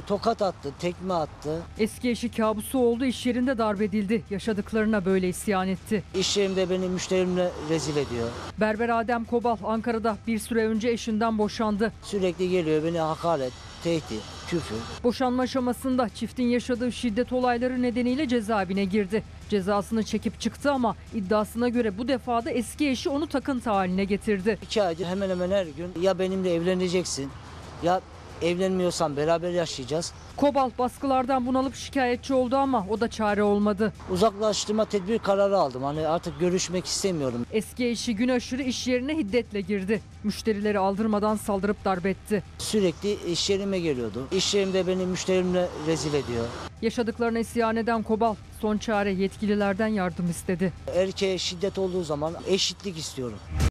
tokat attı, tekme attı. Eski eşi kabusu oldu, iş yerinde darp edildi. Yaşadıklarına böyle isyan etti. İş yerimde beni müşterimle rezil ediyor. Berber Adem Kobal Ankara'da bir süre önce eşinden boşandı. Sürekli geliyor beni hakaret, tehdit, küfür. Boşanma aşamasında çiftin yaşadığı şiddet olayları nedeniyle cezaevine girdi. Cezasını çekip çıktı ama iddiasına göre bu defa da eski eşi onu takıntı haline getirdi. 2 aydır hemen hemen her gün ya benimle evleneceksin ya evlenmiyorsan beraber yaşayacağız. Kobal baskılardan bunalıp şikayetçi oldu ama o da çare olmadı. Uzaklaştırma tedbir kararı aldım. Hani artık görüşmek istemiyorum. Eski eşi gün aşırı iş yerine hiddetle girdi. Müşterileri aldırmadan saldırıp darp etti. Sürekli iş yerime geliyordu. İş yerimde beni müşterimle rezil ediyor. Yaşadıklarına isyan eden Kobal son çare yetkililerden yardım istedi. Erkeğe şiddet olduğu zaman eşitlik istiyorum.